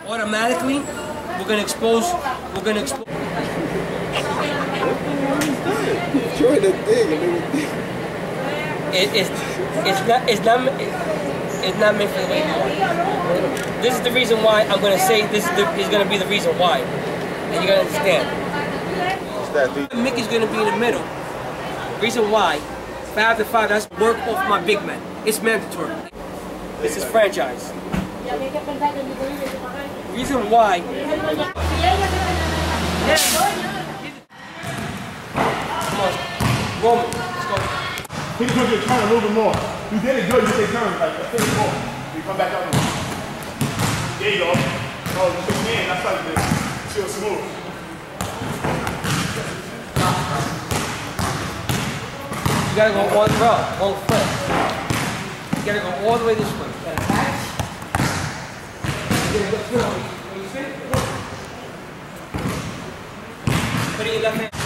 automatically, we're gonna expose. Enjoy the thing. It's not meant for the way you want. This is the reason why I'm gonna say this is gonna be the reason why, and you gotta understand. Mickey's gonna be in the middle. Reason why, 5 to 5, that's work off my big man. It's mandatory. This is franchise. Reason why. Come on, Roman, let's go. He took your turn a little bit more. You did it good, you say turn, like a finish more. You come back out. There you go. Oh, you took me in, that's like this. Feel smooth. You gotta go all the way, all foot. You gotta go all the way this way. You gotta catch. You gotta go through. When you spin, put it in your left hand.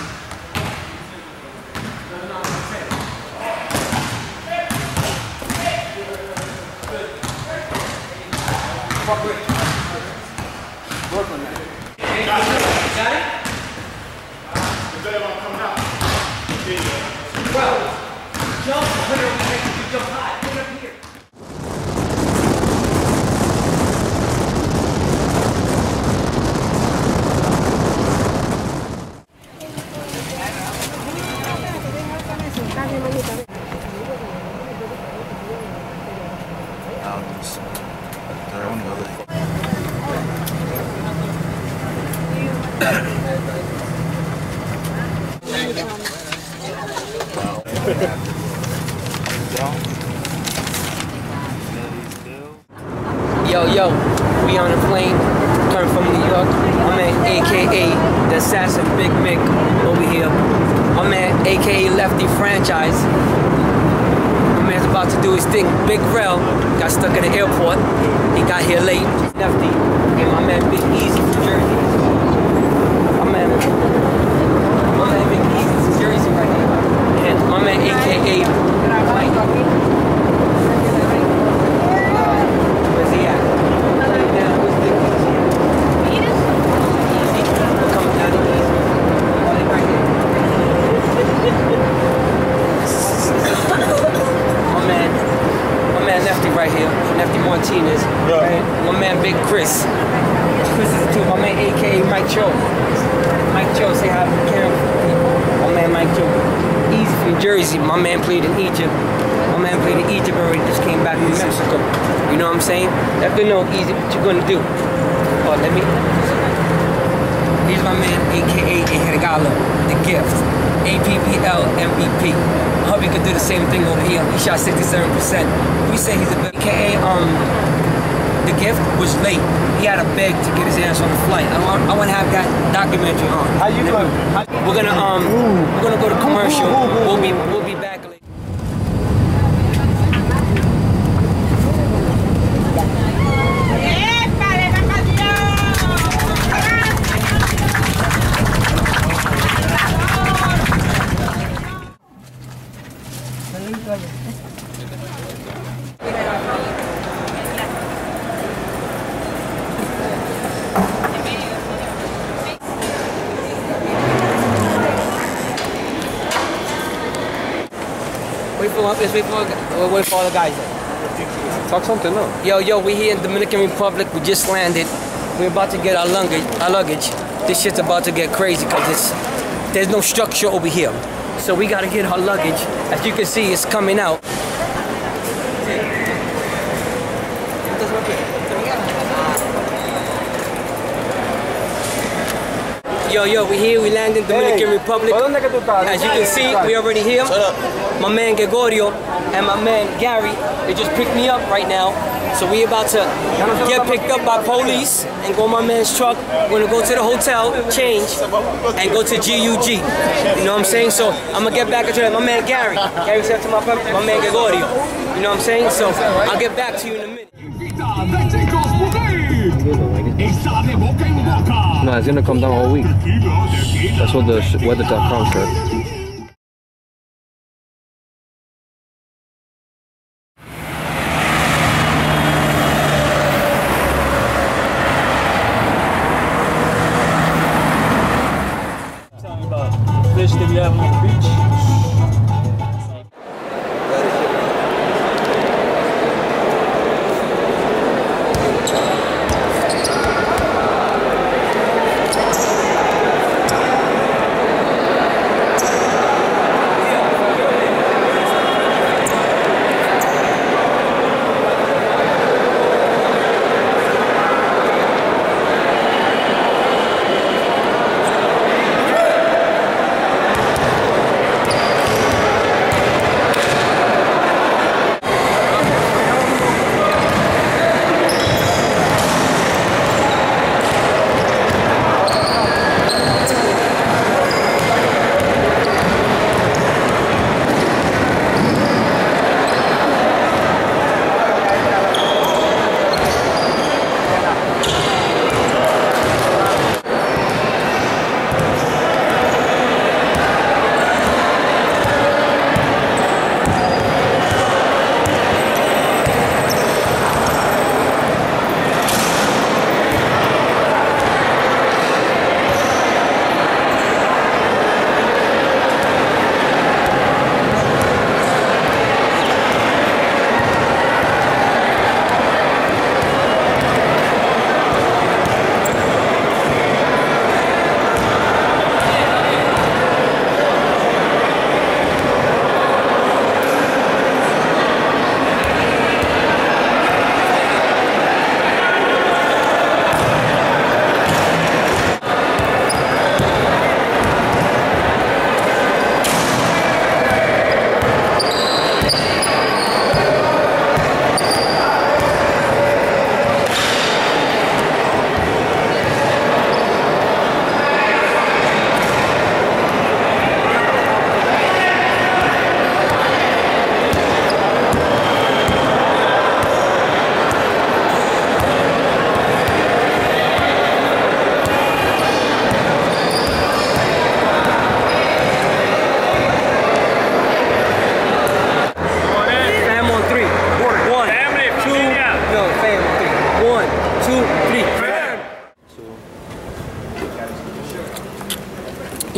Work on that. Got it? You better want to come out. There you go. Well, jump, put it on the next, you jump high, put it up here. Yo, we on a plane, coming from New York. My man, AKA the assassin Big Mick over here. My man, AKA Lefty Franchise. My man's about to do his thing. Big Rel got stuck at the airport. He got here late. Lefty and my man Big Easy from Jersey. My man Big Easy from Jersey right here. And my man, AKA right? My man Big Chris. Chris is too. My man AKA Mike Cho. Mike Cho, say hi to the camera. My man Mike Cho. Easy from Jersey. My man played in Egypt. My man played in Egypt already, just came back from Mexico. You know what I'm saying? Let them know easy what you're gonna do. Oh, let me. Here's my man AKA Hergalo, the gift. APPL MVP. I hope he could do the same thing over here. He shot 67%. We say he's a AKA the gift was late. He had to beg to get his ass on the flight. I want to have that documentary on. How you doing? We're gonna go to commercial. We'll be back later. Wait for all the guys there. Talk something, no? Yo, we here in Dominican Republic. We just landed. We're about to get our luggage. This shit's about to get crazy because there's no structure over here. So we gotta get our luggage. As you can see, it's coming out. Yo, we here, we landed in Dominican Republic. As you can see, we already here. My man Gregorio and my man Gary, they just picked me up right now. So we about to get picked up by police and go in my man's truck. We're gonna go to the hotel, change, and go to GUG. You know what I'm saying? So I'm gonna get back into that. My man Gary said to my man Gregorio. You know what I'm saying? So I'll get back to you in a minute. No, it's gonna come down all week. That's what the weather.com said.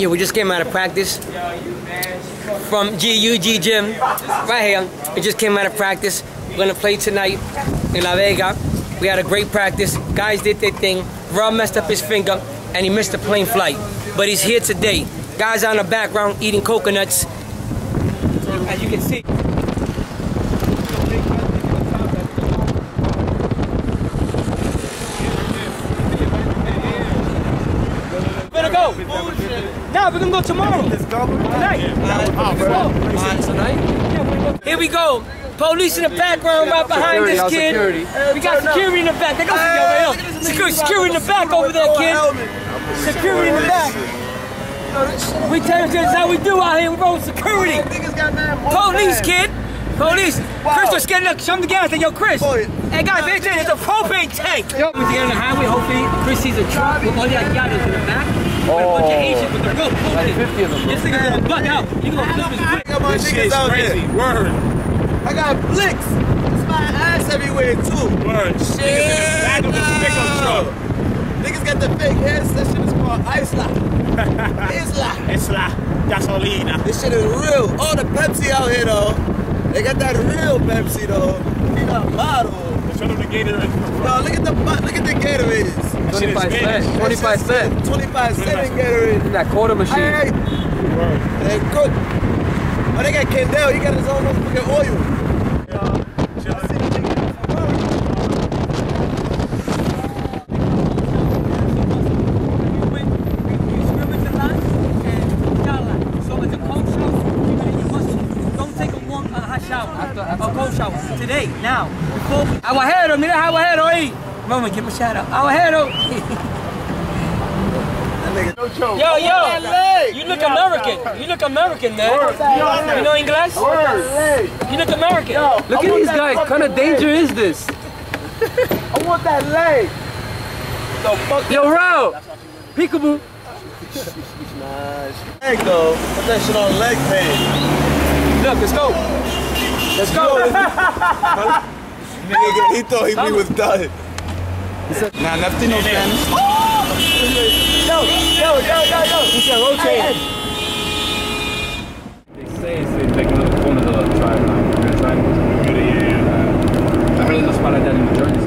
Yeah, we just came out of practice from GUG Gym, right here. We just came out of practice. We're gonna play tonight in La Vega. We had a great practice. Guys did their thing. Rob messed up his finger and he missed the plane flight. But he's here today. Guys on the background eating coconuts. As you can see. We're gonna go. No, we're gonna go tomorrow. Let's go tonight. Tonight? Here we go. Police in the background right behind this kid. We got security in the back. They go security in the back over there, kid. Security in the back. We tell you this is how we do out here. We roll security. Police, kid. Police. Chris was getting up. Show him the gas. Yo, Chris. Hey, guys, it's a propane tank. We're on the highway. Hopefully, Chris sees a truck with all the yachts in the back. With a bunch of Asians with the real like 50 of them. This nigga's gonna butt out. You can go flip his brick. I got my niggas out there. Word. I got blicks. It's my ass everywhere, too. Word. Shit. Back of the pickup truck. Niggas got the fake heads. That shit is called Isla. Isla. Gasolina. This shit is real. All the Pepsi out here, though. They got that real Pepsi, though. They got a bottle. Show them the Gatorade. No, look at the Gatorades. 25 cents. 25 cents. 25 cents in Gatorade. That quarter machine. Hey. They're good. Oh, they got Kendall. He got his own fucking oil. Today, now, before Aguajero, mira Aguajero ahí. Vamos, give him a shout out. Aguajero. Yo, you look American. You look American, man. You know English? You look American. Look at these guys. What kind of danger is this? I want that leg. Yo, Rao. Peekaboo. Nice. Leg though. Put that shit on leg pain. Look, let's go. Let's go. Nigga, he thought he was done. He said, nah, nothing no Spanish. Yo. He said, rotate. They say it's like one of the tribes. I heard it's a spot like that in New Jersey.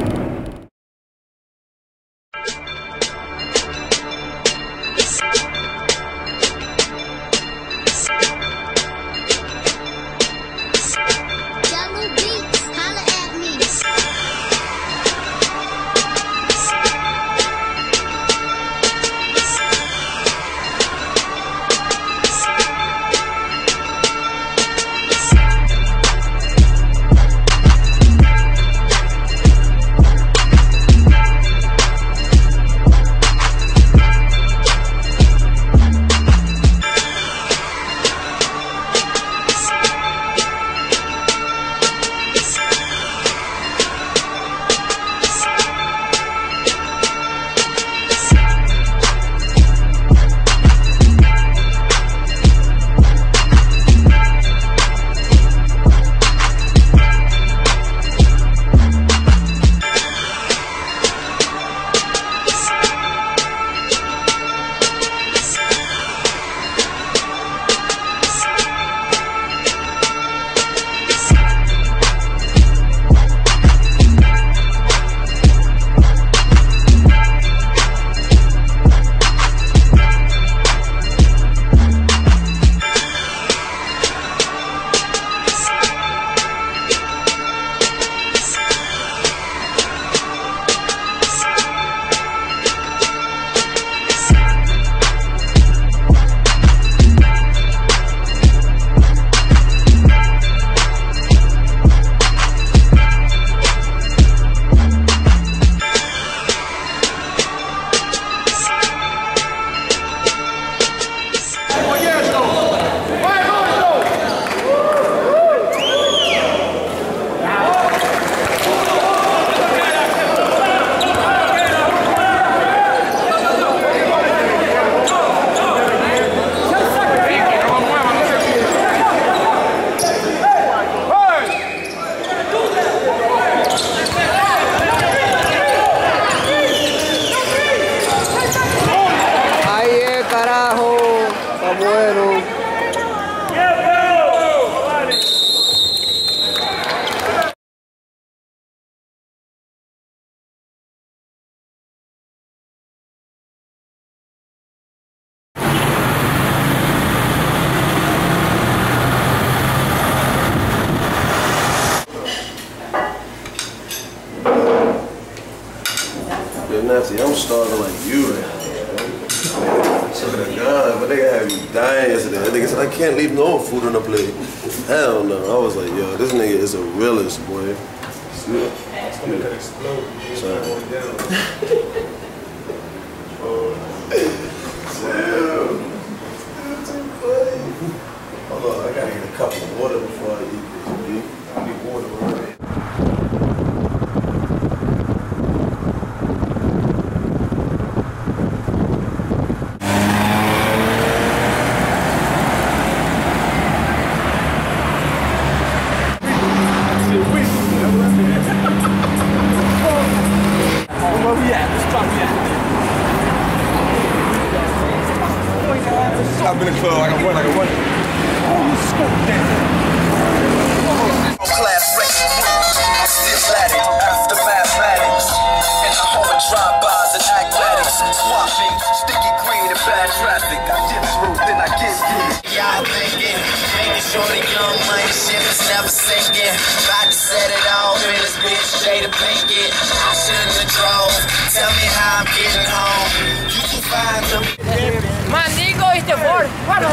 Nancy, I'm starving like you right now. Look at God, but they had me dying yesterday. That nigga said, I can't leave no food on the plate. Hell no. I was like, yo, this nigga is a realist, boy. Sorry. Hold on, I gotta get a cup of water before I eat this. I need water right here. I've been in the club like I won. Oh, you scope that. Class race, I'm still at it after mathematics. And the home of drive-bys and acmatics. Swapping, sticky green and bad traffic. I get through, then I get through. Y'all thinking, making sure the young money shit is never sinking. About to set it off in this bitch, Jada Pinkett. I shouldn't have drove. Tell me how I'm getting home. You can find them. Mandigo is the word.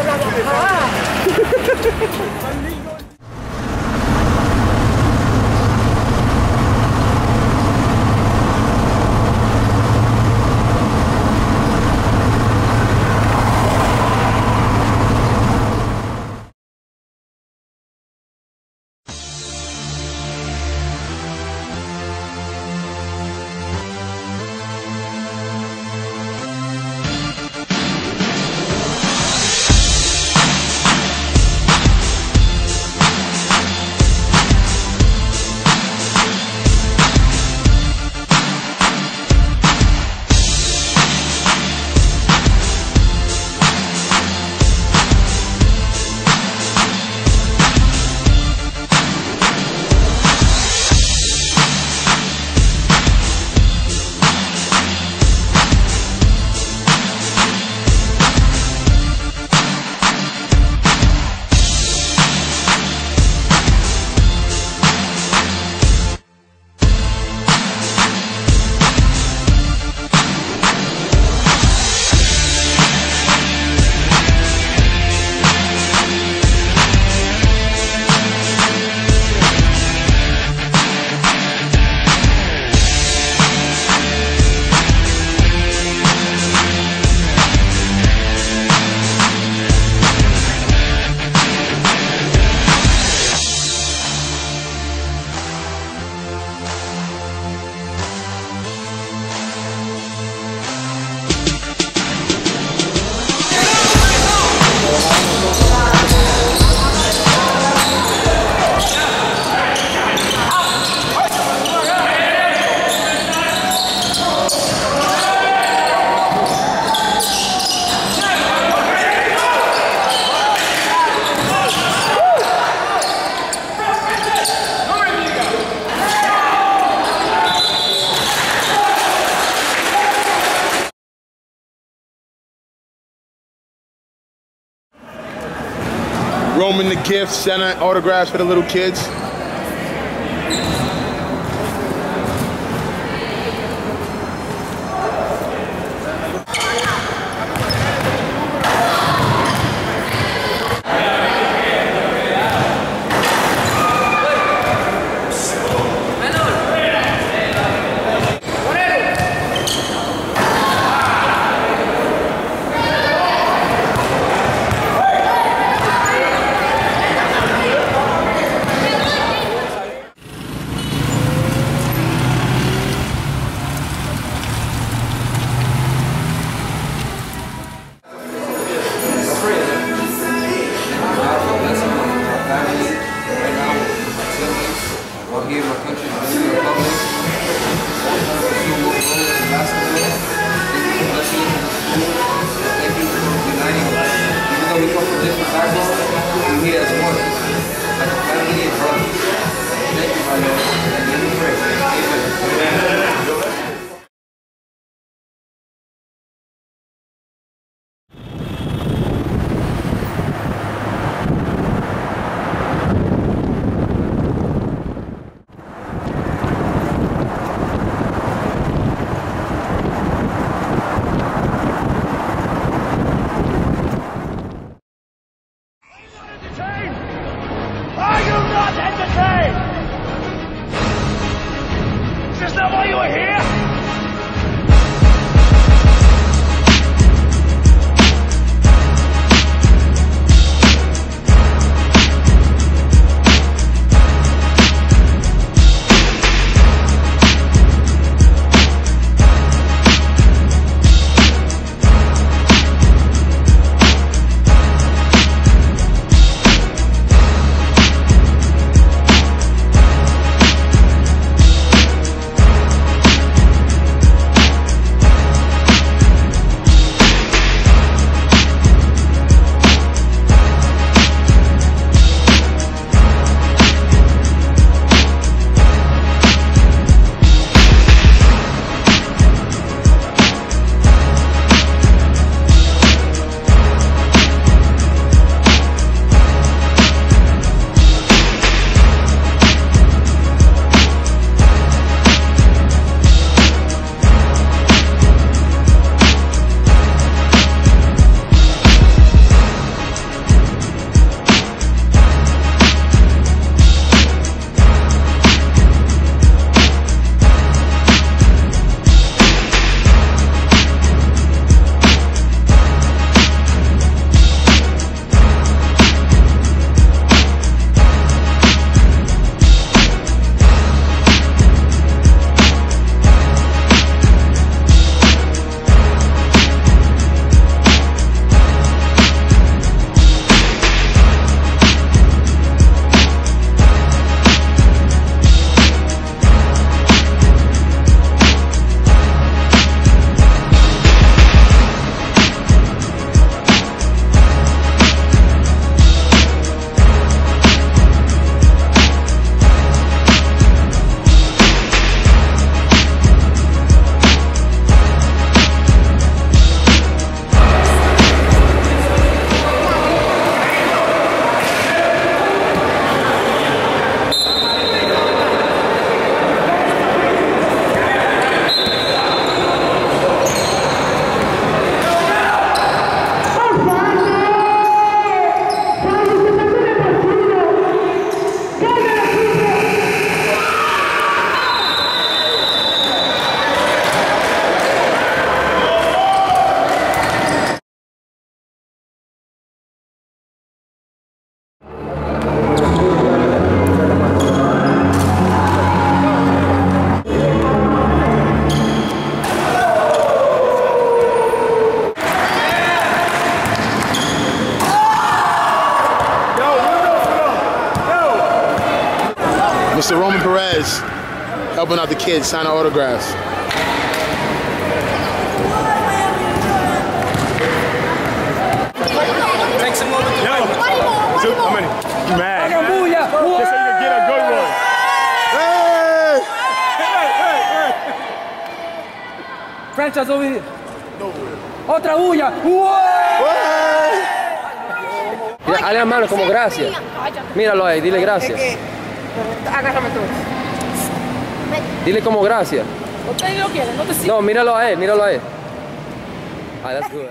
Roaming the gifts, sending autographs for the little kids. Are you not entertained? Is this not why you are here? Mr. Roman Perez, helping out the kids, signing autographs. Take some more with the How many? You mad? Just so you can get a good one. Franchise over here. Otra bulla. Mira, dale la mano como gracias. Míralo ahí, dile gracias. Agárrame tú. Dile como gracias. Usted no quiere, no te sigas. No, míralo a él, míralo a él. Ah, that's good.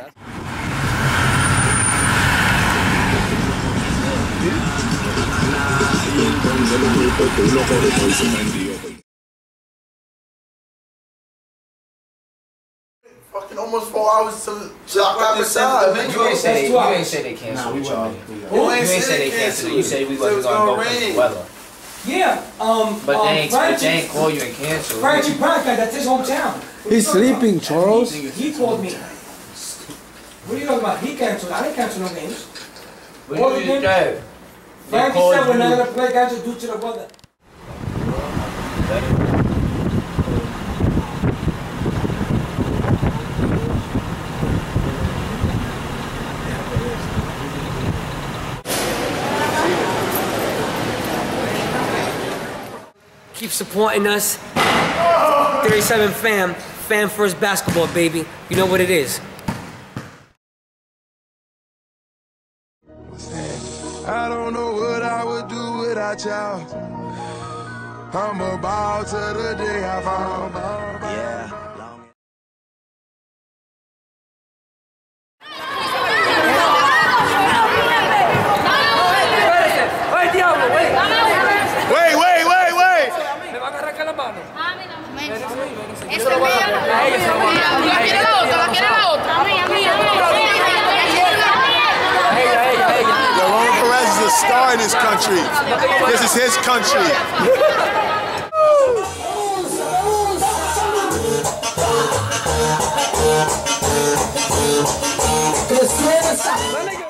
Fucking almost 4 hours to clock outside. You ain't say they canceled with y'all. You ain't say they canceled. You said we wasn't gonna go because of the weather. Yeah, But they ain't call you and cancel. Frankie Branca, that's his hometown. He's sleeping, Charles. He called me. What are you talking about? He canceled. I didn't cancel no games. What did you say? Frankie said we're not going to play games due to the weather. Keep supporting us. 37 fam. Fam first basketball, baby. You know what it is. I don't know what I would do without y'all. I'm about to the day I found. Yeah. Espérese. ¡Ay, diablo! in this country. This is his country. Crescendo essa